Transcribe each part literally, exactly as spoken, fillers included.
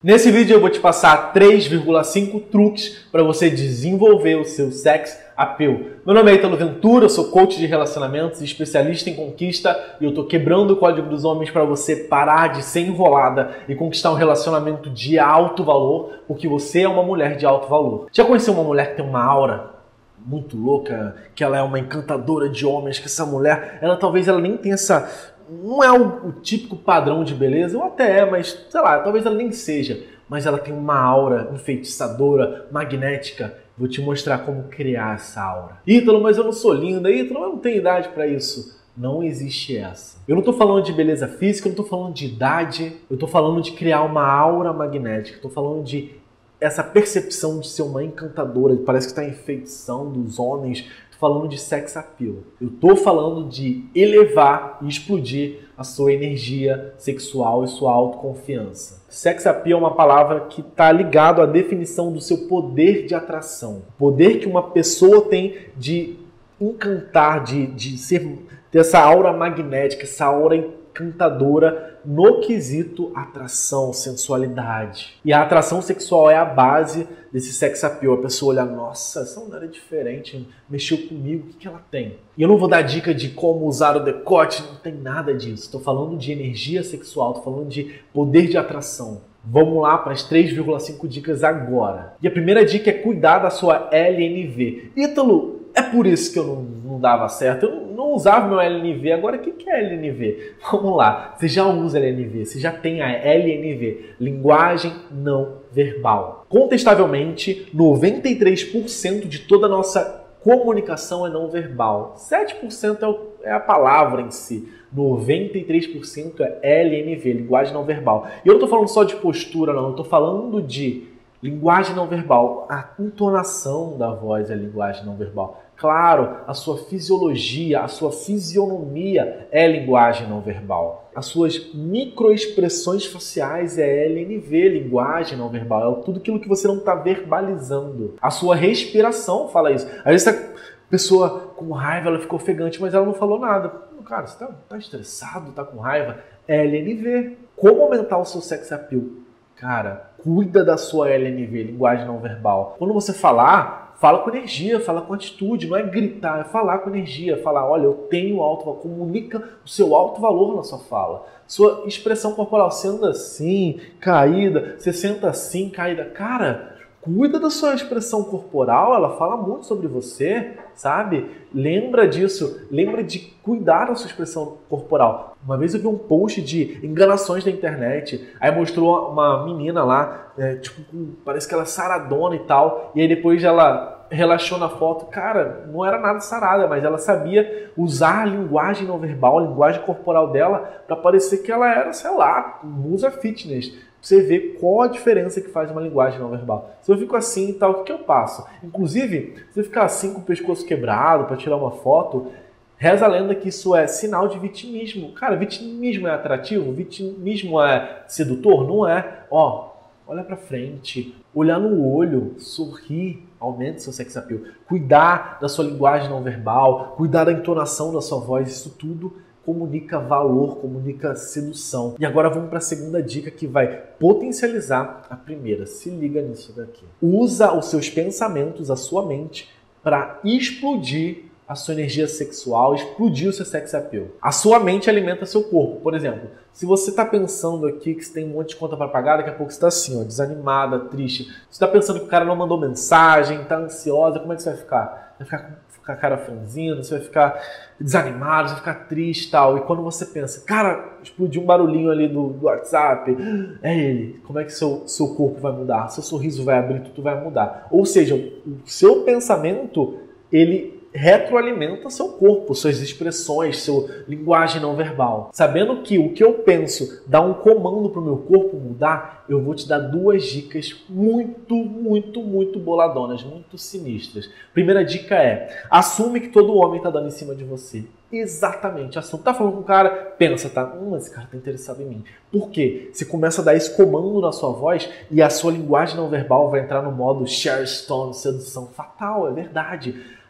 Nesse vídeo eu vou te passar três vírgula cinco truques para você desenvolver o seu sex appeal. Meu nome é Ítalo Ventura, eu sou coach de relacionamentos e especialista em conquista e eu tô quebrando o código dos homens para você parar de ser enrolada e conquistar um relacionamento de alto valor, porque você é uma mulher de alto valor. Já conheceu uma mulher que tem uma aura muito louca, que ela é uma encantadora de homens, que essa mulher, ela talvez ela nem tenha essa... Não é o, o típico padrão de beleza, ou até é, mas sei lá, talvez ela nem seja. Mas ela tem uma aura enfeitiçadora, magnética. Vou te mostrar como criar essa aura. Ítalo, mas eu não sou linda. Ítalo, eu não tenho idade para isso. Não existe essa. Eu não tô falando de beleza física, eu não tô falando de idade. Eu tô falando de criar uma aura magnética. Eu tô falando de essa percepção de ser uma encantadora. Parece que está em enfeitição dos homens. Falando de sex appeal. Eu tô falando de elevar e explodir a sua energia sexual e sua autoconfiança. Sex appeal é uma palavra que está ligado à definição do seu poder de atração. O poder que uma pessoa tem de encantar, de, de ser, ter essa aura magnética, essa aura encantadora no quesito atração, sensualidade. E a atração sexual é a base desse sex appeal. A pessoa olha, nossa, essa mulher é diferente, mexeu comigo, o que, que ela tem? E eu não vou dar dica de como usar o decote, não tem nada disso. Estou falando de energia sexual, estou falando de poder de atração. Vamos lá para as três vírgula cinco dicas agora. E a primeira dica é cuidar da sua L N V. Ítalo, é por isso que eu não, não dava certo. Eu não, não usava meu L N V. Agora, o que, que é L N V? Vamos lá. Você já usa L N V. Você já tem a L N V. Linguagem não verbal. Contestavelmente, noventa e três por cento de toda a nossa comunicação é não verbal. sete por cento é a palavra em si. noventa e três por cento é L N V, linguagem não verbal. E eu não estou falando só de postura, não. Eu estou falando de linguagem não verbal. A entonação da voz é linguagem não verbal. Claro, a sua fisiologia, a sua fisionomia é linguagem não verbal. As suas microexpressões faciais é L N V, linguagem não verbal. É tudo aquilo que você não está verbalizando. A sua respiração fala isso. Às vezes a pessoa com raiva, ela ficou ofegante, mas ela não falou nada. Cara, você está tá estressado, está com raiva? L N V. Como aumentar o seu sex appeal? Cara, cuida da sua L N V, linguagem não verbal. Quando você falar, fala com energia, fala com atitude, não é gritar, é falar com energia, falar, olha, eu tenho alto valor, comunica o seu alto valor na sua fala. Sua expressão corporal, você anda assim, caída, você senta assim, caída. Cara, cuida da sua expressão corporal, ela fala muito sobre você, sabe? Lembra disso, lembra de cuidar da sua expressão corporal. Uma vez eu vi um post de enganações na internet, aí mostrou uma menina lá, é, tipo, parece que ela é saradona e tal, e aí depois ela relaxou na foto. Cara, não era nada sarada, mas ela sabia usar a linguagem não verbal, a linguagem corporal dela, para parecer que ela era, sei lá, musa fitness. Você vê qual a diferença que faz uma linguagem não verbal. Se eu fico assim e tal, o que, que eu passo? Inclusive, se eu ficar assim com o pescoço quebrado para tirar uma foto, reza a lenda que isso é sinal de vitimismo. Cara, vitimismo é atrativo? Vitimismo é sedutor? Não é. Ó, olha pra frente, olhar no olho, sorrir, aumenta seu sex appeal. Cuidar da sua linguagem não verbal, cuidar da entonação da sua voz, isso tudo comunica valor, comunica sedução. E agora vamos para a segunda dica que vai potencializar a primeira. Se liga nisso daqui. Usa os seus pensamentos, a sua mente, para explodir a sua energia sexual, explodir o seu sex appeal. A sua mente alimenta seu corpo. Por exemplo, se você está pensando aqui que você tem um monte de conta para pagar, daqui a pouco você está assim, ó, desanimada, triste. Você está pensando que o cara não mandou mensagem, está ansiosa, como é que você vai ficar? Vai ficar com a cara franzina, você vai ficar desanimado, você vai ficar triste e tal. E quando você pensa, cara, explodiu um barulhinho ali do, do WhatsApp, é ele, como é que seu, seu corpo vai mudar? Seu sorriso vai abrir, tudo vai mudar. Ou seja, o seu pensamento, ele retroalimenta seu corpo, suas expressões, sua linguagem não verbal. Sabendo que o que eu penso dá um comando para o meu corpo mudar, eu vou te dar duas dicas muito, muito, muito boladonas, muito sinistras. Primeira dica é, assume que todo homem está dando em cima de você. Exatamente, assume. Tá falando com o cara, pensa, tá? Hum, esse cara tá interessado em mim. Por quê? Você começa a dar esse comando na sua voz e a sua linguagem não verbal vai entrar no modo Sharon Stone, sedução fatal, é verdade.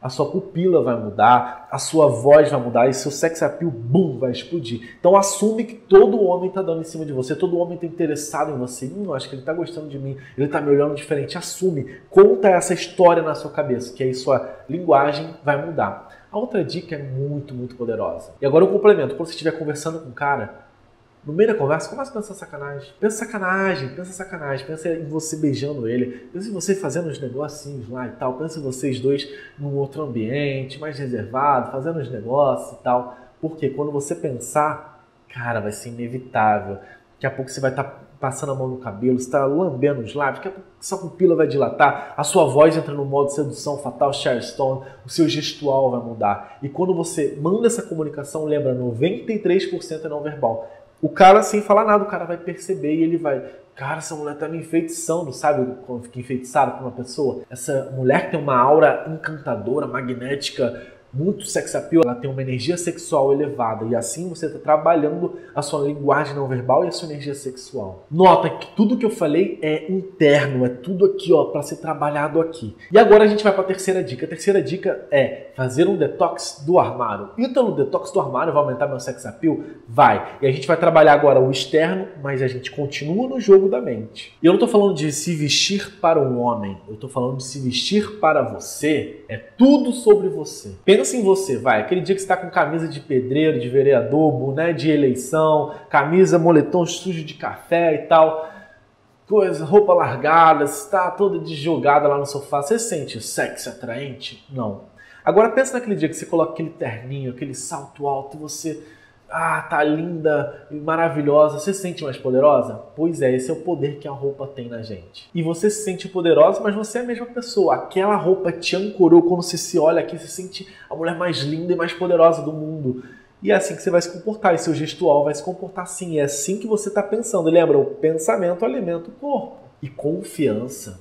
a sua pupila vai mudar, a sua voz vai mudar e seu sex appeal, boom, vai explodir. Então assume que todo homem tá dando em cima de você, todo homem tá interessado em você. Hum, acho que ele tá gostando de mim, ele tá me olhando diferente. Assume, conta essa história na sua cabeça, que aí sua linguagem vai mudar. A outra dica é muito, muito poderosa. E agora eu complemento, quando você estiver conversando com um cara, no meio da conversa, começa a pensar sacanagem. Pensa sacanagem, pensa sacanagem. Pensa em você beijando ele. Pensa em você fazendo uns negocinhos lá e tal. Pensa em vocês dois num outro ambiente, mais reservado, fazendo uns negócios e tal. Porque quando você pensar, cara, vai ser inevitável. Daqui a pouco você vai estar passando a mão no cabelo, você está lambendo os lábios, daqui a pouco sua pupila vai dilatar, a sua voz entra no modo sedução fatal, Sharon Stone, o seu gestual vai mudar. E quando você manda essa comunicação, lembra, noventa e três por cento é não verbal. O cara, sem falar nada, o cara vai perceber e ele vai... Cara, essa mulher tá me enfeitiçando, sabe? Quando fica enfeitiçado por uma pessoa. Essa mulher tem uma aura encantadora, magnética, muito sex appeal, ela tem uma energia sexual elevada e assim você está trabalhando a sua linguagem não verbal e a sua energia sexual. Nota que tudo que eu falei é interno, é tudo aqui, ó, para ser trabalhado aqui. E agora a gente vai para a terceira dica. A terceira dica é fazer um detox do armário. Então, o detox do armário vai aumentar meu sex appeal? Vai. E a gente vai trabalhar agora o externo, mas a gente continua no jogo da mente. E eu não tô falando de se vestir para um homem, eu tô falando de se vestir para você. É tudo sobre você. Pensa em você, vai. Aquele dia que você tá com camisa de pedreiro, de vereador, boné de eleição, camisa, moletom sujo de café e tal, coisa, roupa largada, você tá toda desjogada lá no sofá. Você sente sexy atraente? Não. Agora pensa naquele dia que você coloca aquele terninho, aquele salto alto e você... Ah, tá linda e maravilhosa. Você se sente mais poderosa? Pois é, esse é o poder que a roupa tem na gente. E você se sente poderosa, mas você é a mesma pessoa. Aquela roupa te ancorou. Quando você se olha aqui, você sente a mulher mais linda e mais poderosa do mundo. E é assim que você vai se comportar. E seu gestual vai se comportar assim. É assim que você está pensando. Lembra? O pensamento alimenta o corpo. E confiança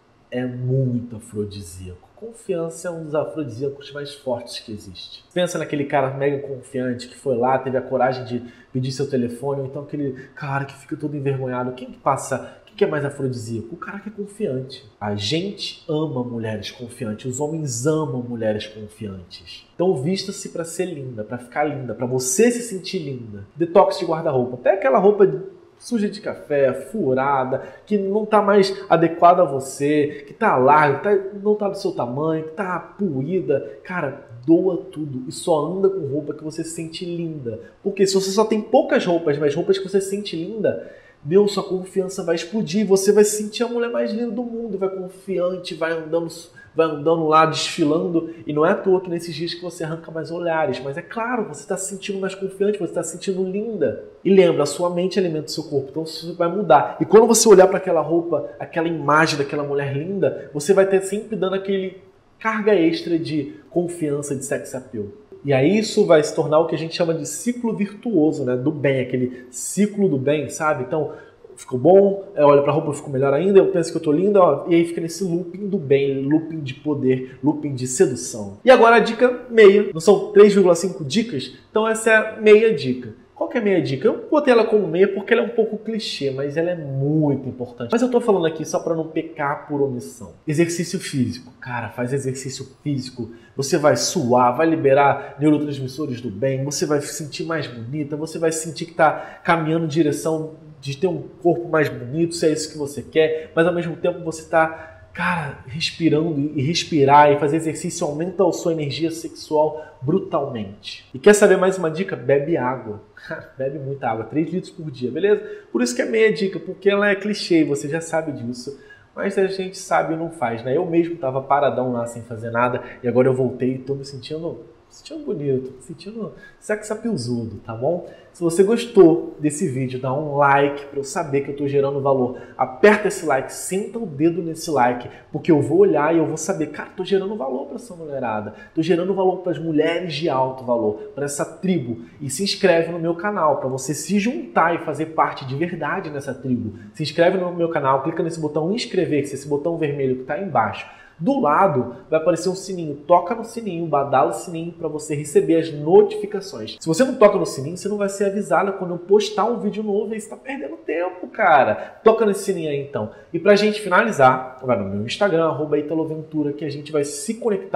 é muito afrodisíaco. Confiança é um dos afrodisíacos mais fortes que existe. Pensa naquele cara mega confiante que foi lá, teve a coragem de pedir seu telefone, ou então aquele cara que fica todo envergonhado. Quem que passa? Quem que é mais afrodisíaco? O cara que é confiante. A gente ama mulheres confiantes, os homens amam mulheres confiantes. Então vista-se para ser linda, para ficar linda, para você se sentir linda. Detox de guarda-roupa. Pega aquela roupa suja de café, furada, que não está mais adequada a você, que está larga, que tá, não está do seu tamanho, que está puída. Cara, doa tudo e só anda com roupa que você se sente linda. Porque se você só tem poucas roupas, mas roupas que você se sente linda, meu, sua confiança vai explodir, você vai se sentir a mulher mais linda do mundo, vai confiante, vai andando, vai andando lá, desfilando, e não é à toa que nesses dias que você arranca mais olhares, mas é claro, você está se sentindo mais confiante, você está se sentindo linda. E lembra, a sua mente alimenta o seu corpo, então isso vai mudar. E quando você olhar para aquela roupa, aquela imagem daquela mulher linda, você vai ter sempre dando aquele carga extra de confiança, de sex appeal. E aí isso vai se tornar o que a gente chama de ciclo virtuoso, né? Do bem, aquele ciclo do bem, sabe? Então, ficou bom, eu olho pra roupa, ficou melhor ainda, eu penso que eu tô linda, ó, e aí fica nesse looping do bem, looping de poder, looping de sedução. E agora a dica meia, não são três vírgula cinco dicas? Então essa é a meia dica. Qual que é a meia dica? Eu botei ela como meia porque ela é um pouco clichê, mas ela é muito importante. Mas eu tô falando aqui só para não pecar por omissão. Exercício físico. Cara, faz exercício físico. Você vai suar, vai liberar neurotransmissores do bem, você vai se sentir mais bonita, você vai sentir que tá caminhando em direção de ter um corpo mais bonito, se é isso que você quer, mas ao mesmo tempo você tá... Cara, respirando e respirar e fazer exercício aumenta a sua energia sexual brutalmente. E quer saber mais uma dica? Bebe água. Bebe muita água, três litros por dia, beleza? Por isso que é meia dica, porque ela é clichê, você já sabe disso. Mas a gente sabe e não faz, né? Eu mesmo tava paradão lá sem fazer nada e agora eu voltei e tô me sentindo... sentindo bonito, me sentindo sex appealzudo, tá bom? Se você gostou desse vídeo, dá um like para eu saber que eu tô gerando valor. Aperta esse like, senta o dedo nesse like, porque eu vou olhar e eu vou saber, cara, tô gerando valor para essa mulherada, tô gerando valor para as mulheres de alto valor, para essa tribo. E se inscreve no meu canal para você se juntar e fazer parte de verdade nessa tribo. Se inscreve no meu canal, clica nesse botão inscrever-se, esse botão vermelho que está aí embaixo. Do lado vai aparecer um sininho, toca no sininho, badala o sininho para você receber as notificações. Se você não toca no sininho, você não vai ser avisado quando eu postar um vídeo novo, aí você tá perdendo tempo, cara. Toca nesse sininho aí então. E pra gente finalizar, vai no meu Instagram, arroba Italoventura, que a gente vai se conectar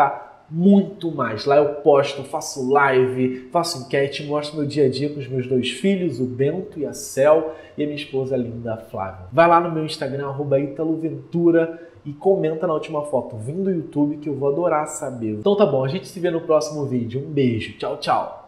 muito mais. Lá eu posto, faço live, faço enquete, mostro meu dia a dia com os meus dois filhos, o Bento e a Cel, e a minha esposa linda, a Flávia. Vai lá no meu Instagram, arroba italoventura, e comenta na última foto, vim do YouTube, que eu vou adorar saber. Então tá bom, a gente se vê no próximo vídeo. Um beijo, tchau, tchau!